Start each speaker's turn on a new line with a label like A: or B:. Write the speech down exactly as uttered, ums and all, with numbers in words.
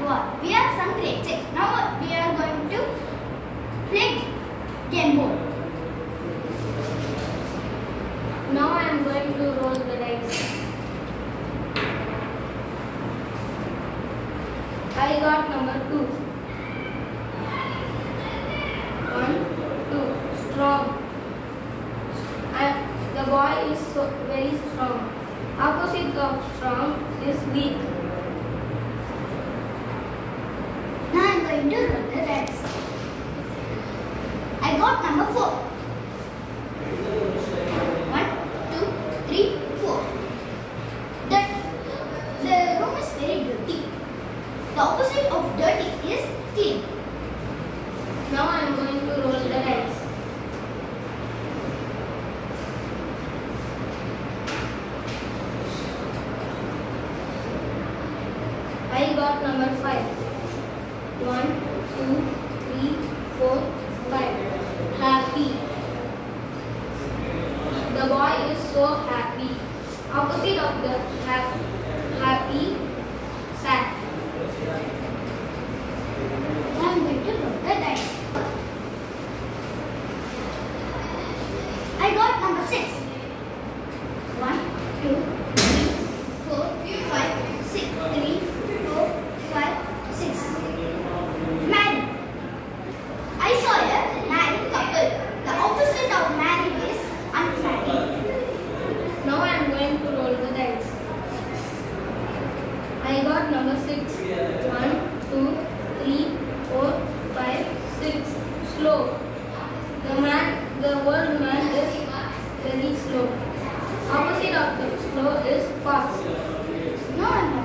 A: board. We are from grade six. Now we are going to play game board.
B: Now I am going to roll the dice. I got number two. One, two, strong. And the boy is so very strong. Opposite of strong is weak.
A: Now I am going to roll the dice. I got number four. One, two, three, four. The, the room is very dirty. The opposite of dirty is clean.
B: Now I am going to roll the dice. I got number five. One, two, three, four, five. Happy. The boy is so happy. Opposite of the happy, happy, sad.
A: Now I am going to roll the dice. I got number six. One, two, three, four, five, six, three, four, five, six. Married. I saw a married couple. The opposite of married is unmarried.
B: Now I am going to roll the dice. I got number six. One, two, three, four, five, six. Slow. The man, the word man is very slow. Opposite of the slow is fast.
A: Now I am